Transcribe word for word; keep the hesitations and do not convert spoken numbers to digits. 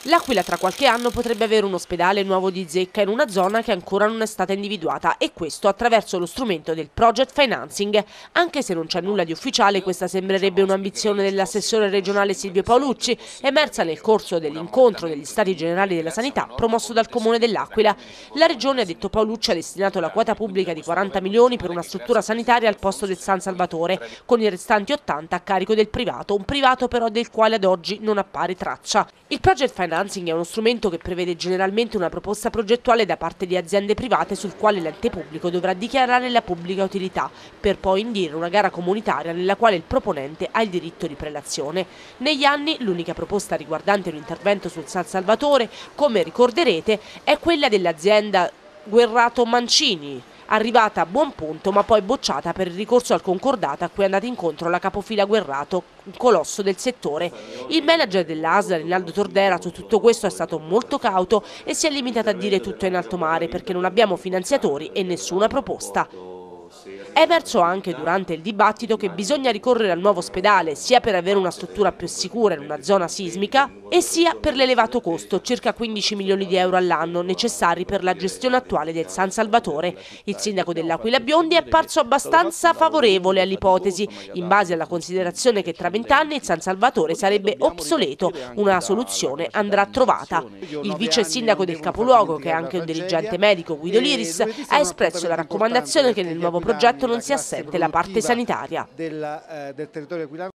L'Aquila tra qualche anno potrebbe avere un ospedale nuovo di zecca in una zona che ancora non è stata individuata, e questo attraverso lo strumento del project financing. Anche se non c'è nulla di ufficiale, questa sembrerebbe un'ambizione dell'assessore regionale Silvio Paolucci, emersa nel corso dell'incontro degli Stati Generali della Sanità promosso dal Comune dell'Aquila. La Regione, ha detto Paolucci, ha destinato la quota pubblica di quaranta milioni per una struttura sanitaria al posto del San Salvatore, con i restanti ottanta a carico del privato, un privato però del quale ad oggi non appare traccia. Il project financing è uno strumento che prevede generalmente una proposta progettuale da parte di aziende private sul quale l'ente pubblico dovrà dichiarare la pubblica utilità, per poi indire una gara comunitaria nella quale il proponente ha il diritto di prelazione. Negli anni l'unica proposta riguardante un intervento sul San Salvatore, come ricorderete, è quella dell'azienda Guerrato Mancini, arrivata a buon punto ma poi bocciata per il ricorso al concordato a cui è andata incontro la capofila Guerrato, un colosso del settore. Il manager dell'A S L, Rinaldo Tordera, su tutto questo è stato molto cauto e si è limitato a dire tutto è in alto mare perché non abbiamo finanziatori e nessuna proposta. È emerso anche durante il dibattito che bisogna ricorrere al nuovo ospedale sia per avere una struttura più sicura in una zona sismica e sia per l'elevato costo, circa quindici milioni di euro all'anno, necessari per la gestione attuale del San Salvatore. Il sindaco dell'Aquila Biondi è apparso abbastanza favorevole all'ipotesi, in base alla considerazione che tra vent'anni il San Salvatore sarebbe obsoleto, una soluzione andrà trovata. Il vice sindaco del capoluogo, che è anche un dirigente medico, Guido Liris, ha espresso la raccomandazione che nel nuovo progetto non sia assente la parte sanitaria.